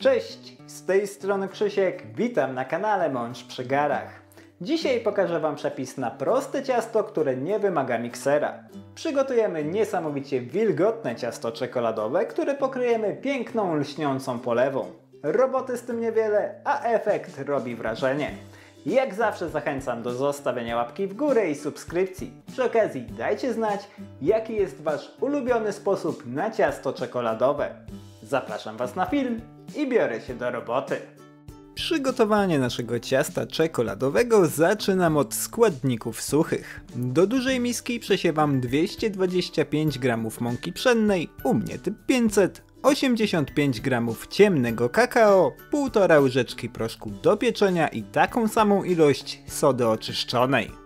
Cześć, z tej strony Krzysiek, witam na kanale Mąż przy garach. Dzisiaj pokażę Wam przepis na proste ciasto, które nie wymaga miksera. Przygotujemy niesamowicie wilgotne ciasto czekoladowe, które pokryjemy piękną, lśniącą polewą. Roboty z tym niewiele, a efekt robi wrażenie. Jak zawsze zachęcam do zostawienia łapki w górę i subskrypcji. Przy okazji dajcie znać, jaki jest Wasz ulubiony sposób na ciasto czekoladowe. Zapraszam Was na film i biorę się do roboty. Przygotowanie naszego ciasta czekoladowego zaczynam od składników suchych. Do dużej miski przesiewam 225 g mąki pszennej, u mnie typ 500, 85 g ciemnego kakao, 1,5 łyżeczki proszku do pieczenia i taką samą ilość sody oczyszczonej.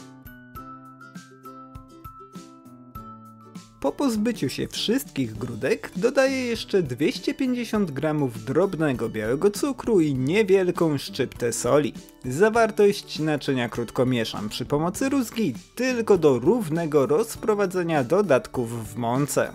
Po pozbyciu się wszystkich grudek dodaję jeszcze 250 g drobnego białego cukru i niewielką szczyptę soli. Zawartość naczynia krótko mieszam przy pomocy rózgi, tylko do równego rozprowadzenia dodatków w mące.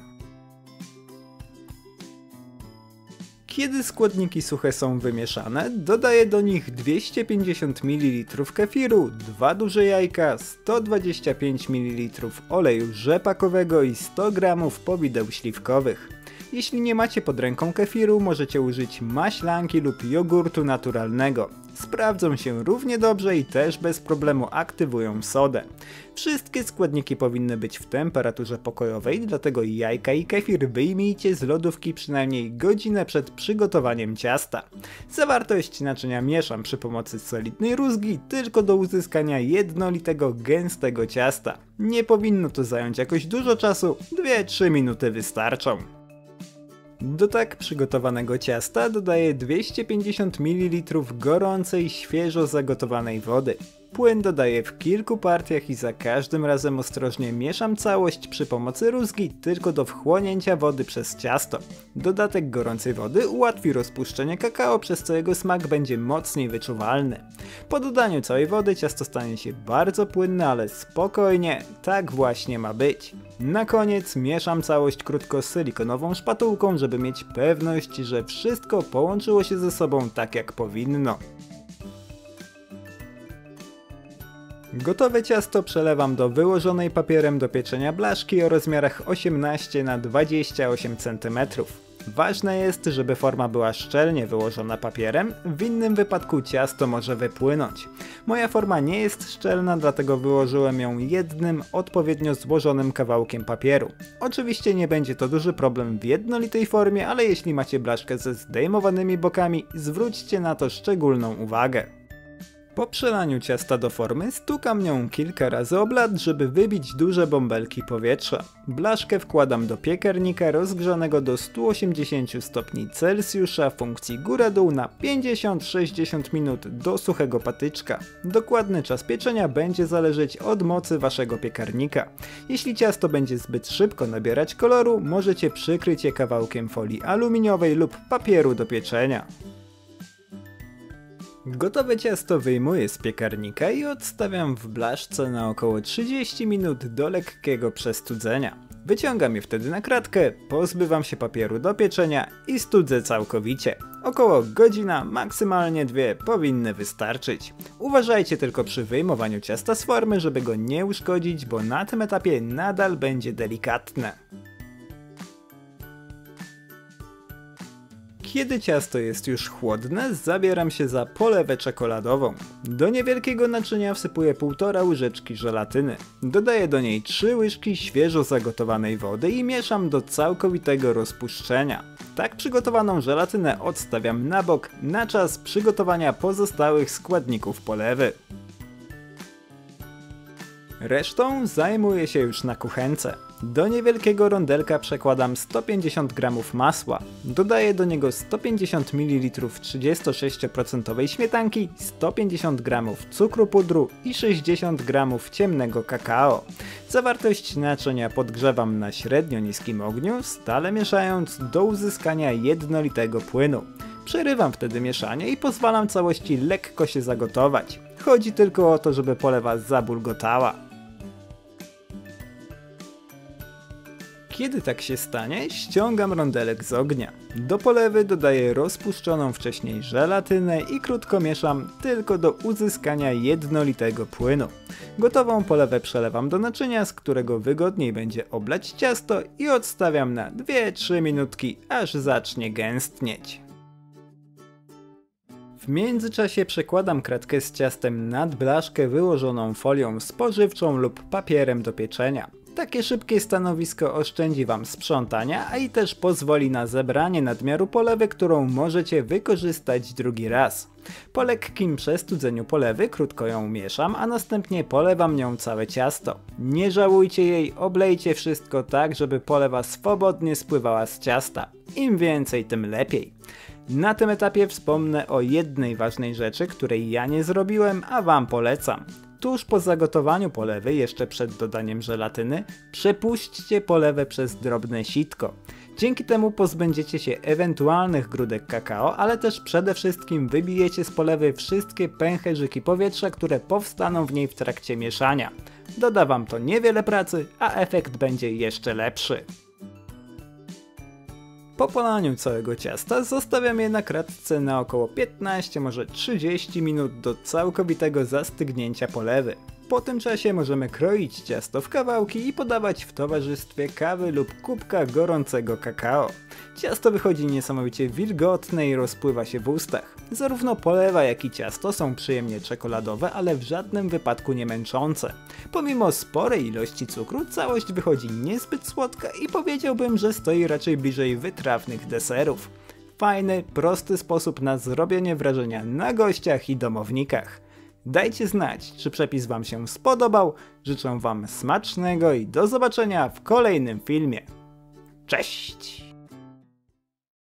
Kiedy składniki suche są wymieszane, dodaję do nich 250 ml kefiru, 2 duże jajka, 125 ml oleju rzepakowego i 100 g powideł śliwkowych. Jeśli nie macie pod ręką kefiru, możecie użyć maślanki lub jogurtu naturalnego. Sprawdzą się równie dobrze i też bez problemu aktywują sodę. Wszystkie składniki powinny być w temperaturze pokojowej, dlatego jajka i kefir wyjmijcie z lodówki przynajmniej godzinę przed przygotowaniem ciasta. Zawartość naczynia mieszam przy pomocy solidnej rózgi tylko do uzyskania jednolitego, gęstego ciasta. Nie powinno to zająć jakoś dużo czasu, 2-3 minuty wystarczą. Do tak przygotowanego ciasta dodaję 250 ml gorącej, świeżo zagotowanej wody. Płyn dodaję w kilku partiach i za każdym razem ostrożnie mieszam całość przy pomocy rózgi tylko do wchłonięcia wody przez ciasto. Dodatek gorącej wody ułatwi rozpuszczenie kakao, przez co jego smak będzie mocniej wyczuwalny. Po dodaniu całej wody ciasto stanie się bardzo płynne, ale spokojnie, tak właśnie ma być. Na koniec mieszam całość krótko silikonową szpatułką, żeby mieć pewność, że wszystko połączyło się ze sobą tak jak powinno. Gotowe ciasto przelewam do wyłożonej papierem do pieczenia blaszki o rozmiarach 18 na 28 cm. Ważne jest, żeby forma była szczelnie wyłożona papierem, w innym wypadku ciasto może wypłynąć. Moja forma nie jest szczelna, dlatego wyłożyłem ją jednym, odpowiednio złożonym kawałkiem papieru. Oczywiście nie będzie to duży problem w jednolitej formie, ale jeśli macie blaszkę ze zdejmowanymi bokami, zwróćcie na to szczególną uwagę. Po przelaniu ciasta do formy stukam nią kilka razy o blat, żeby wybić duże bąbelki powietrza. Blaszkę wkładam do piekarnika rozgrzanego do 180 stopni Celsjusza funkcji góra-dół na 50-60 minut do suchego patyczka. Dokładny czas pieczenia będzie zależeć od mocy waszego piekarnika. Jeśli ciasto będzie zbyt szybko nabierać koloru, możecie przykryć je kawałkiem folii aluminiowej lub papieru do pieczenia. Gotowe ciasto wyjmuję z piekarnika i odstawiam w blaszce na około 30 minut do lekkiego przestudzenia. Wyciągam je wtedy na kratkę, pozbywam się papieru do pieczenia i studzę całkowicie. Około godzina, maksymalnie 2 powinny wystarczyć. Uważajcie tylko przy wyjmowaniu ciasta z formy, żeby go nie uszkodzić, bo na tym etapie nadal będzie delikatne. Kiedy ciasto jest już chłodne, zabieram się za polewę czekoladową. Do niewielkiego naczynia wsypuję 1,5 łyżeczki żelatyny. Dodaję do niej 3 łyżki świeżo zagotowanej wody i mieszam do całkowitego rozpuszczenia. Tak przygotowaną żelatynę odstawiam na bok na czas przygotowania pozostałych składników polewy. Resztą zajmuję się już na kuchence. Do niewielkiego rondelka przekładam 150 g masła. Dodaję do niego 150 ml 36% śmietanki, 150 g cukru pudru i 60 g ciemnego kakao. Zawartość naczynia podgrzewam na średnio niskim ogniu, stale mieszając do uzyskania jednolitego płynu. Przerywam wtedy mieszanie i pozwalam całości lekko się zagotować. Chodzi tylko o to, żeby polewa zabulgotała. Kiedy tak się stanie, ściągam rondelek z ognia. Do polewy dodaję rozpuszczoną wcześniej żelatynę i krótko mieszam tylko do uzyskania jednolitego płynu. Gotową polewę przelewam do naczynia, z którego wygodniej będzie oblać ciasto i odstawiam na 2-3 minutki, aż zacznie gęstnieć. W międzyczasie przekładam kratkę z ciastem nad blaszkę wyłożoną folią spożywczą lub papierem do pieczenia. Takie szybkie stanowisko oszczędzi Wam sprzątania, a i też pozwoli na zebranie nadmiaru polewy, którą możecie wykorzystać drugi raz. Po lekkim przestudzeniu polewy krótko ją mieszam, a następnie polewam nią całe ciasto. Nie żałujcie jej, oblejcie wszystko tak, żeby polewa swobodnie spływała z ciasta. Im więcej, tym lepiej. Na tym etapie wspomnę o jednej ważnej rzeczy, której ja nie zrobiłem, a Wam polecam. Tuż po zagotowaniu polewy, jeszcze przed dodaniem żelatyny, przepuśćcie polewę przez drobne sitko. Dzięki temu pozbędziecie się ewentualnych grudek kakao, ale też przede wszystkim wybijecie z polewy wszystkie pęcherzyki powietrza, które powstaną w niej w trakcie mieszania. Doda Wam to niewiele pracy, a efekt będzie jeszcze lepszy. Po polaniu całego ciasta zostawiam je na kratce na około 15, może 30 minut do całkowitego zastygnięcia polewy. Po tym czasie możemy kroić ciasto w kawałki i podawać w towarzystwie kawy lub kubka gorącego kakao. Ciasto wychodzi niesamowicie wilgotne i rozpływa się w ustach. Zarówno polewa, jak i ciasto są przyjemnie czekoladowe, ale w żadnym wypadku nie męczące. Pomimo sporej ilości cukru, całość wychodzi niezbyt słodka i powiedziałbym, że stoi raczej bliżej wytrawnych deserów. Fajny, prosty sposób na zrobienie wrażenia na gościach i domownikach. Dajcie znać, czy przepis Wam się spodobał, życzę Wam smacznego i do zobaczenia w kolejnym filmie. Cześć!